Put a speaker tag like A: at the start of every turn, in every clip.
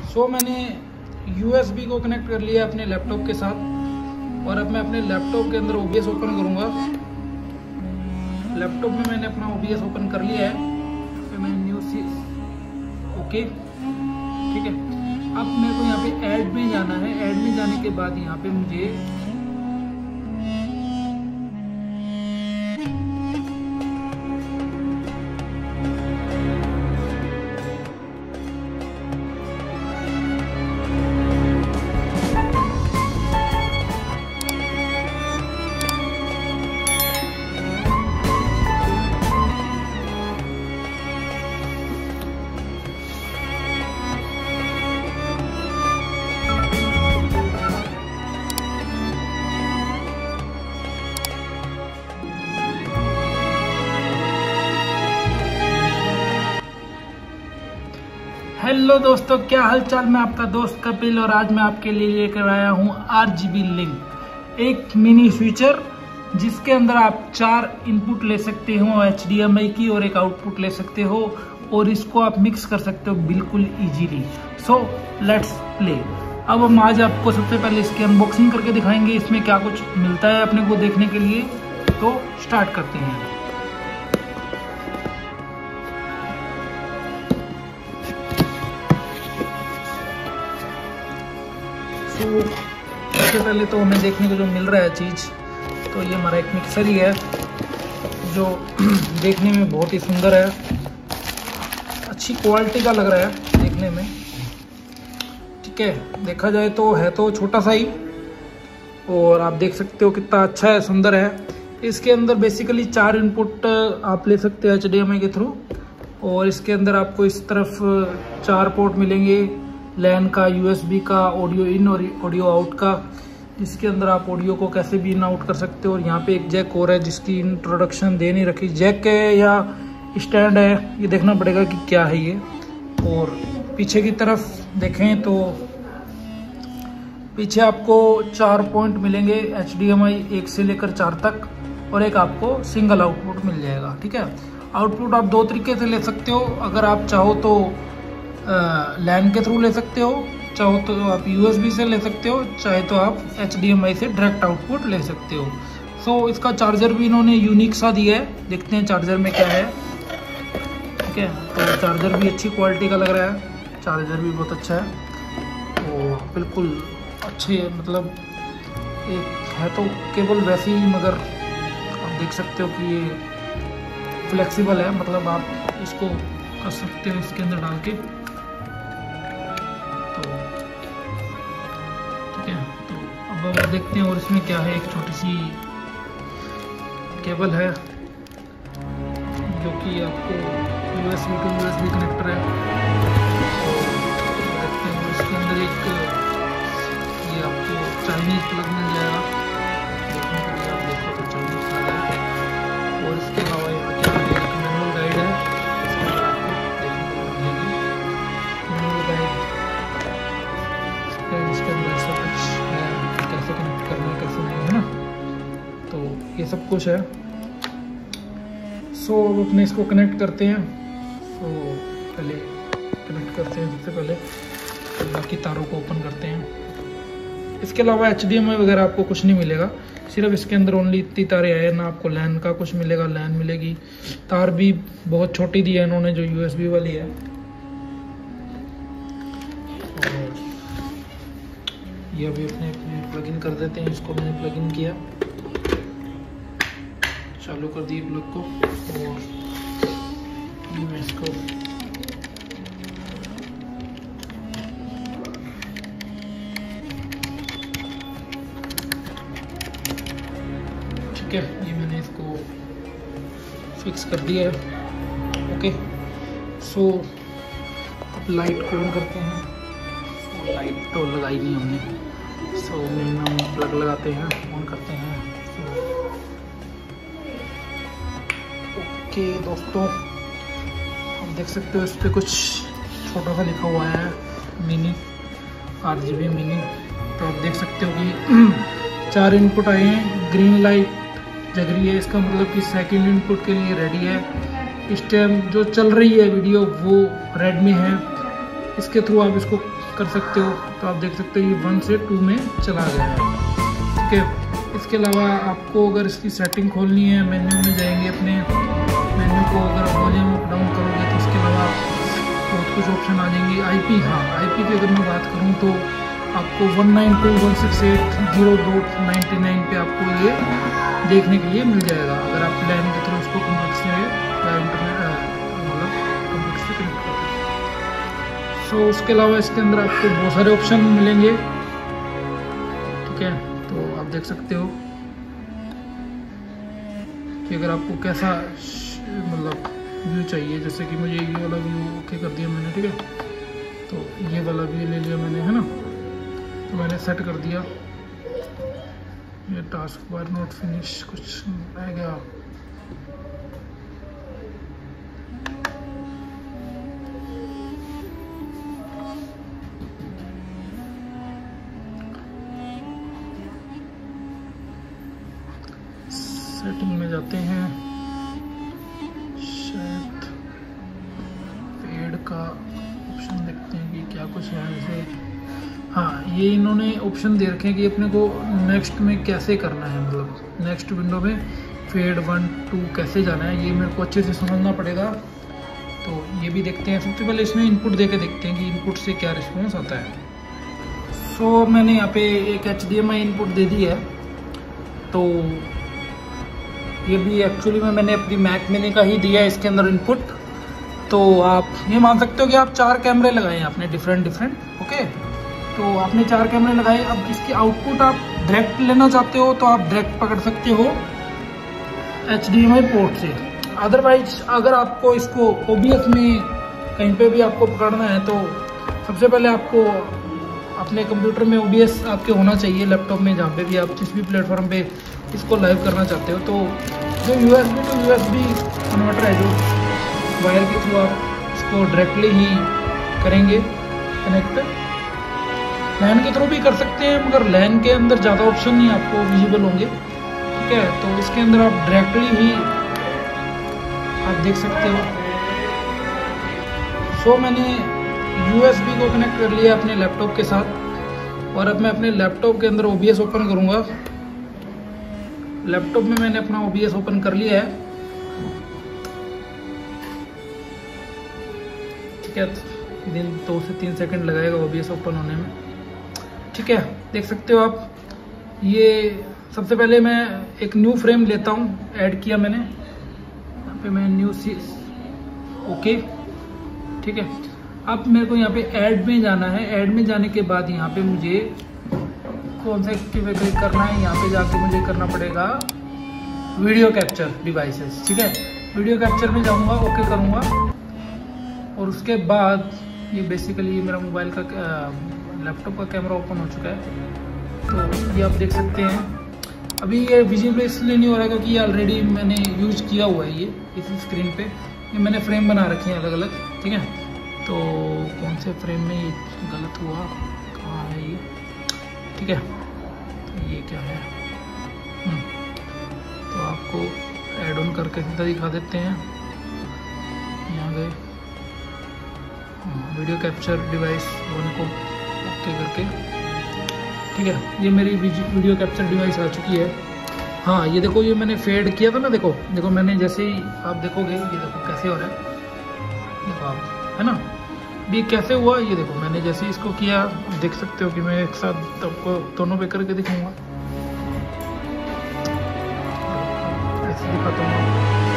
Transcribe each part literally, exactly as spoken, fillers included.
A: सो so, मैंने USB को connect कर लिया अपने लैपटॉप के साथ और अब मैं अपने लैपटॉप के अंदर ओबीएस ओपन करूँगा। लैपटॉप में मैंने अपना ओबीएस ओपन कर लिया है, फिर मैं न्यू सी ओके ठीक है। अब मेरे को यहाँ पे ऐड में जाना है। ऐड में जाने के बाद यहाँ पे मुझे हेलो दोस्तों, क्या हालचाल। मैं आपका दोस्त कपिल और आज मैं आपके लिए लेकर आया हूँ आरजीबी लिंक, एक मिनी फीचर जिसके अंदर आप चार इनपुट ले सकते हो एचडीएमआई की और एक आउटपुट ले सकते हो और इसको आप मिक्स कर सकते हो बिल्कुल इजीली। So let's play. अब हम आज आपको सबसे पहले इसकी अनबॉक्सिंग करके दिखाएंगे, इसमें क्या कुछ मिलता है अपने को देखने के लिए। तो स्टार्ट करते हैं। तो सबसे पहले तो हमें देखने को जो मिल रहा है चीज़, तो ये हमारा एक मिक्सर ही है जो देखने में बहुत ही सुंदर है, अच्छी क्वालिटी का लग रहा है देखने में। ठीक है, देखा जाए तो है तो छोटा सा ही और आप देख सकते हो कितना अच्छा है, सुंदर है। इसके अंदर बेसिकली चार इनपुट आप ले सकते हो एचडीएमआई के थ्रू और इसके अंदर आपको इस तरफ चार पोर्ट मिलेंगे, लैन का, यूएसबी का, ऑडियो इन और ऑडियो आउट का, जिसके अंदर आप ऑडियो को कैसे भी इन आउट कर सकते हो। और यहाँ पे एक जैक और है जिसकी इंट्रोडक्शन दे नहीं रखी, जैक है या स्टैंड है ये देखना पड़ेगा कि क्या है ये। और पीछे की तरफ देखें तो पीछे आपको चार पॉइंट मिलेंगे एचडीएमआई एक से लेकर चार तक और एक आपको सिंगल आउटपुट मिल जाएगा। ठीक है, आउटपुट आप दो तरीके से ले सकते हो। अगर आप चाहो तो लैन के थ्रू ले सकते हो, चाहो तो आप यूएसबी से ले सकते हो, चाहे तो आप एचडीएमआई से डायरेक्ट आउटपुट ले सकते हो। सो so, इसका चार्जर भी इन्होंने यूनिक सा दिया है, देखते हैं चार्जर में क्या है। ठीक है, तो चार्जर भी अच्छी क्वालिटी का लग रहा है, चार्जर भी बहुत अच्छा है और बिल्कुल अच्छे, मतलब एक है तो केबल वैसी ही, मगर आप देख सकते हो कि ये फ्लेक्सिबल है, मतलब आप इसको कर सकते हो इसके अंदर डाल के। अब अब देखते हैं और इसमें क्या है। एक छोटी सी केबल है जो कि आपको यूएसबी टू यूएसबी कनेक्टर है। देखते हैं और इसके अंदर एक ये आपको चाइनीज प्लग मिल जाएगा, देखने के लिए आप देखो तो चाइनीज प्लग है। और इसके अलावा यहाँ क्या है, एक मैनुअल गाइड है, इसके अंदर आपको देखने को मिलेगी मैनुअल गाइड। इसके अंदर सब कुछ है, कैसे कनेक्ट करना है कैसे नहीं, है ना, तो ये सब कुछ है। सो so, अपने इसको कनेक्ट करते हैं। सो so, पहले कनेक्ट करते हैं सबसे पहले, तो बाकी तारों को ओपन करते हैं। इसके अलावा एचडीएमआई वगैरह आपको कुछ नहीं मिलेगा, सिर्फ इसके अंदर ओनली इतनी तारें आए ना। आपको लैन का कुछ मिलेगा, लैन मिलेगी, तार भी बहुत छोटी दी है इन्होंने जो यूएसबी वाली है। ये अभी अपने अपने प्लग इन कर देते हैं, इसको मैंने प्लग इन किया, चालू कर दिए प्लग को और मैं इसको ठीक है, ये मैंने इसको फिक्स कर दिया है। ओके, सो अब लाइट को ऑन करते हैं। लाइट तो लगाई नहीं हमने, सो मिनिमम प्लग लगाते हैं, ऑन करते हैं। ओके दोस्तों, आप देख सकते हो इस पर कुछ छोटा सा लिखा हुआ है मिनी, आरजीबी मिनी। तो आप देख सकते हो कि चार इनपुट आए हैं, ग्रीन लाइट जग रही है, इसका मतलब कि सेकंड इनपुट के लिए रेडी है। इस टाइम जो चल रही है वीडियो वो रेड में है, इसके थ्रू आप इसको कर सकते हो। तो आप देख सकते हो ये वन से टू में चला गया है। ठीक है, इसके अलावा आपको अगर इसकी सेटिंग खोलनी है, मेन्यू में जाएंगे, अपने मेन्यू को अगर वॉल्यूम अप डाउन करोगे तो उसके अलावा बहुत कुछ ऑप्शन आ जाएंगे। आईपी, हाँ आईपी की अगर मैं बात करूँ तो आपको one nine two dot one six eight dot zero dot ninety nine पे आपको ये देखने के लिए मिल जाएगा, अगर आप लैन के थ्रू इसको कंप्यूटर से या इंटरनेट मतलब कंप्यूटर से कनेक्ट करते हैं। सो उसके अलावा इसके अंदर आपको बहुत सारे ऑप्शन मिलेंगे। ठीक है, तो आप देख सकते हो कि अगर आपको कैसा मतलब व्यू चाहिए, जैसे कि मुझे ये वाला व्यू ओके कर दिया मैंने। ठीक है, तो ये वाला व्यू ले लिया मैंने, है ना, तो मैंने सेट कर दिया। ये टास्क बार नोट फिनिश कुछ रह गया। सेटिंग में जाते हैं, शायद पेड़ का ऑप्शन देखते हैं कि क्या कुछ है ऐसे। हाँ, ये इन्होंने ऑप्शन दे रखे हैं कि अपने को नेक्स्ट में कैसे करना है, मतलब नेक्स्ट विंडो में फेड वन टू कैसे जाना है, ये मेरे को अच्छे से समझना पड़ेगा। तो ये भी देखते हैं। सबसे पहले इसमें इनपुट दे के देखते हैं कि इनपुट से क्या रिस्पॉन्स आता है। सो so, मैंने यहाँ पे एक H D M I input दे दी है। तो ये भी एक्चुअली में मैंने अपनी मैक मिनी का ही दिया है इसके अंदर इनपुट। तो आप ये मान सकते हो कि आप चार कैमरे लगाए हैं आपने, डिफरेंट डिफरेंट। ओके, तो आपने चार कैमरे लगाए। अब इसकी आउटपुट आप डायरेक्ट लेना चाहते हो तो आप डायरेक्ट पकड़ सकते हो H D M I port से। अदरवाइज अगर आपको इसको ओ बी एस में कहीं पे भी आपको पकड़ना है तो सबसे पहले आपको अपने कंप्यूटर में ओ बी एस आपके होना चाहिए, लैपटॉप में, जहाँ पे भी आप जिस भी प्लेटफॉर्म पे इसको लाइव करना चाहते हो। तो जो U S B to U S B converter है, जो वायर के थ्रू आप इसको डायरेक्टली ही करेंगे कनेक्ट, लैन के थ्रू भी कर सकते हैं, मगर लैन के अंदर ज़्यादा ऑप्शन नहीं आपको विजिबल होंगे। ठीक है, तो इसके अंदर आप डायरेक्टली ही आप देख सकते हो। सो मैंने यू एस बी को कनेक्ट कर लिया अपने लैपटॉप के साथ, और अब मैं अपने लैपटॉप के अंदर ओ बी एस ओपन करूँगा। लैपटॉप में मैंने अपना ओ बी एस ओपन कर लिया है। ठीक है, दिन दो से तीन सेकंड लगाएगा ओ बी एस ओपन होने में। ठीक है, देख सकते हो आप। ये सबसे पहले मैं एक न्यू फ्रेम लेता हूँ, ऐड किया मैंने यहाँ पे, मैं न्यू सी ओके। ठीक है, अब मेरे को यहाँ पे ऐड में जाना है। ऐड में जाने के बाद यहाँ पे मुझे कौन सा क्लिक करना है, यहाँ पे जाके मुझे करना पड़ेगा वीडियो कैप्चर डिवाइसेस। ठीक है, वीडियो कैप्चर में जाऊँगा, ओके करूँगा, और उसके बाद ये बेसिकली मेरा मोबाइल का लैपटॉप का कैमरा ओपन हो चुका है। तो ये आप देख सकते हैं। अभी ये विजिबल इसलिए नहीं हो रहा है क्योंकि ये ऑलरेडी मैंने यूज किया हुआ है। ये इसी स्क्रीन पे ये मैंने फ्रेम बना रखे हैं अलग अलग। ठीक है, तो कौन से फ्रेम में ये गलत हुआ, कहाँ है ये। ठीक है, तो ये क्या है, तो आपको ऐड ऑन करके सीधा दिखा देते हैं। यहाँ गए वीडियो कैप्चर डिवाइस वन को ओके करके। ठीक है, ये मेरी वीडियो कैप्चर डिवाइस आ चुकी है। हाँ, ये देखो, ये मैंने फेड किया था ना, देखो देखो मैंने जैसे ही आप देखोगे, ये देखो कैसे हो रहा है, देखो आप, है ना, ये कैसे हुआ, ये देखो मैंने जैसे ही इसको किया, देख सकते हो कि मैं एक साथ आपको दोनों पे करके दिखाऊंगा। ऐसे दिखाता हूँ,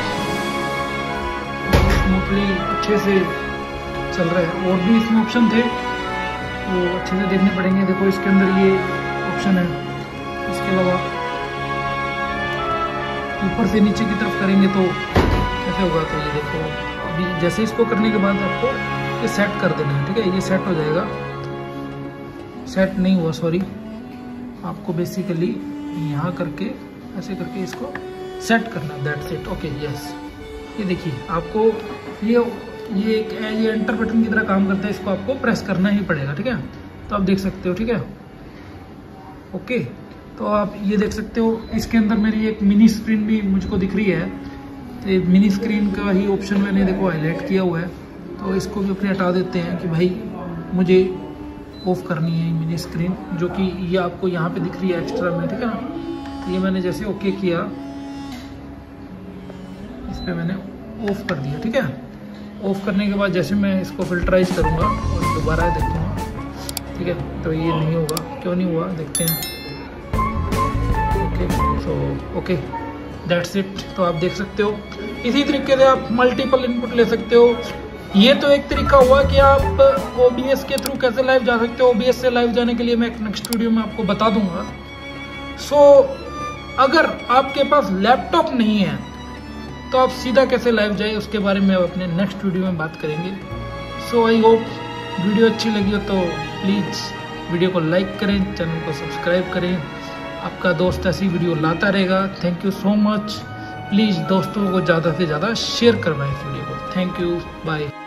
A: स्मूथली अच्छे से चल रहा है। और भी इसमें ऑप्शन थे वो अच्छे से देखने पड़ेंगे। देखो इसके अंदर ये ऑप्शन है। इसके अलावा ऊपर से नीचे की तरफ करेंगे तो कैसे होगा, तो ये देखो अभी जैसे इसको करने के बाद आपको ये सेट कर देना है। ठीक है, ये सेट हो जाएगा, सेट नहीं हुआ सॉरी, आपको बेसिकली यहाँ करके ऐसे करके इसको सेट करना है, दैट्स इट। ओके, यस, ये देखिए आपको ये ये एक ये एंटर बटन की तरह काम करता है, इसको आपको प्रेस करना ही पड़ेगा। ठीक है, तो आप देख सकते हो। ठीक है, ओके, तो आप ये देख सकते हो इसके अंदर मेरी एक मिनी स्क्रीन भी मुझको दिख रही है। तो मिनी स्क्रीन का ही ऑप्शन मैंने देखो हाईलाइट किया हुआ है, तो इसको भी अपने हटा देते हैं कि भाई मुझे ऑफ करनी है मेरी स्क्रीन, जो कि ये आपको यहाँ पे दिख रही है एक्स्ट्रा में, ठीक है ना। तो ये मैंने जैसे ओके किया, इस पर मैंने ऑफ कर दिया, ठीक है। ऑफ करने के बाद जैसे मैं इसको फिल्टराइज करूँगा और दोबारा देखूँगा, ठीक है, तो ये नहीं होगा। क्यों नहीं हुआ देखते हैं। ओके, तो ओके, दैट्स इट। तो आप देख सकते हो इसी तरीके से आप मल्टीपल इनपुट ले सकते हो। ये तो एक तरीका हुआ कि आप ओ बी एस के थ्रू कैसे लाइव जा सकते हो। ओ बी एस से लाइव जाने के लिए मैं एक नेक्स्ट वीडियो में आपको बता दूंगा। सो so, अगर आपके पास लैपटॉप नहीं है तो आप सीधा कैसे लाइव जाए, उसके बारे में अपने नेक्स्ट वीडियो में बात करेंगे। सो आई होप वीडियो अच्छी लगी हो तो प्लीज़ वीडियो को लाइक करें, चैनल को सब्सक्राइब करें। आपका दोस्त ऐसी वीडियो लाता रहेगा। Thank you so much. Please दोस्तों को ज़्यादा से ज़्यादा शेयर करवाएं इस वीडियो को। Thank you, bye.